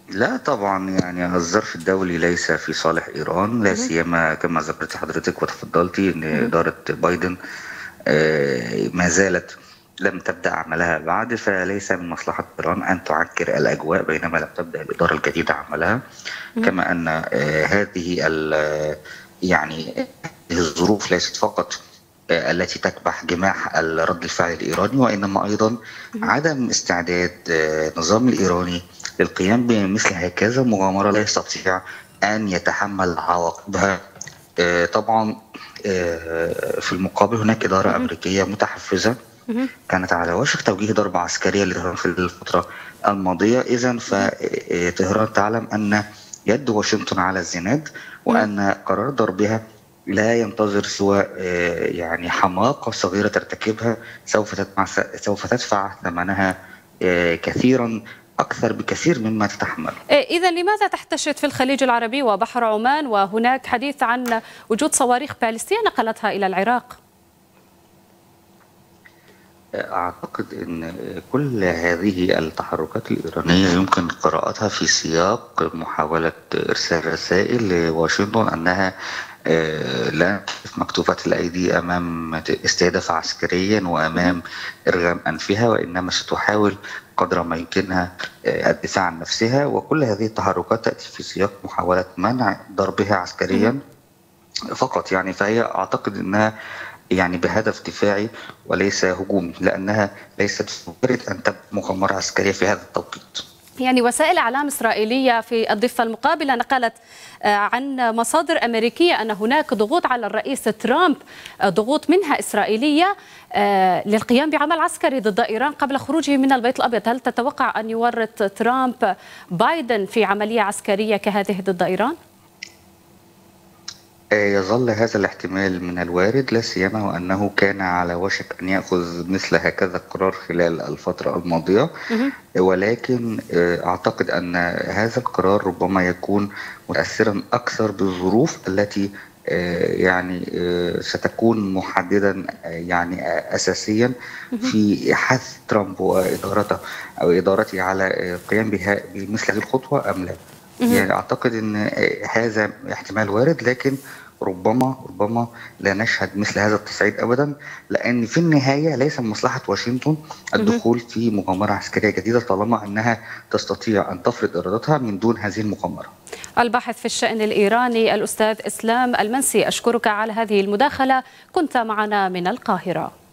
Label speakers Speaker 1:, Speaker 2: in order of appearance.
Speaker 1: لا طبعا، يعني الظرف الدولي ليس في صالح إيران، لا سيما كما ذكرت حضرتك وتفضلتي أن إدارة بايدن ما زالت لم تبدأ عملها بعد، فليس من مصلحة إيران أن تعكر الأجواء بينما لم تبدأ الإدارة الجديدة عملها. كما أن هذه يعني هذه الظروف ليست فقط التي تكبح جماح رد الفعل الإيراني، وإنما أيضا عدم استعداد النظام الإيراني للقيام بمثل هكذا مغامرة لا يستطيع أن يتحمل عواقبها. طبعا في المقابل هناك إدارة أمريكية متحفزة كانت على وشك توجيه ضربة عسكرية لطهران في الفترة الماضية. إذا فطهران تعلم أن يد واشنطن على الزناد، وأن قرار ضربها لا ينتظر سوى يعني حماقة صغيرة ترتكبها سوف تدفع ثمنها كثيرا أكثر بكثير مما تتحمل.
Speaker 2: إذا لماذا تحتشد في الخليج العربي وبحر عمان، وهناك حديث عن وجود صواريخ باليستية نقلتها إلى العراق؟
Speaker 1: أعتقد أن كل هذه التحركات الإيرانية يمكن قراءتها في سياق محاولة إرسال رسائل لواشنطن أنها لا مكتوفة الأيدي أمام استهداف عسكريا وأمام إرغام أنفها، وإنما ستحاول قدر ما يمكنها الدفاع عن نفسها. وكل هذه التحركات تأتي في سياق محاولة منع ضربها عسكريا فقط، يعني فهي أعتقد أنها يعني بهدف دفاعي وليس هجومي، لأنها ليست وارد أن تبقى مغامرة عسكرية في هذا التوقيت.
Speaker 2: يعني وسائل إعلام إسرائيلية في الضفة المقابلة نقلت عن مصادر أمريكية أن هناك ضغوط على الرئيس ترامب، ضغوط منها إسرائيلية للقيام بعمل عسكري ضد إيران قبل خروجه من البيت الأبيض. هل تتوقع أن يورط ترامب بايدن في عملية عسكرية كهذه ضد إيران؟
Speaker 1: يظل هذا الاحتمال من الوارد، لا سيما وأنه كان على وشك أن يأخذ مثل هكذا قرار خلال الفترة الماضية. ولكن أعتقد أن هذا القرار ربما يكون متأثرا أكثر بالظروف التي يعني ستكون محددا يعني أساسيا في حث ترامب وإدارته أو إدارته على القيام بمثل هذه الخطوة أم لا. يعني أعتقد أن هذا احتمال وارد، لكن ربما لا نشهد مثل هذا التصعيد أبدا، لأن في النهاية ليس من مصلحة واشنطن الدخول في مغامرة عسكرية جديدة طالما أنها تستطيع أن تفرض إرادتها من دون هذه المغامرة.
Speaker 2: الباحث في الشأن الإيراني الأستاذ إسلام المنسي، أشكرك على هذه المداخلة، كنت معنا من القاهرة.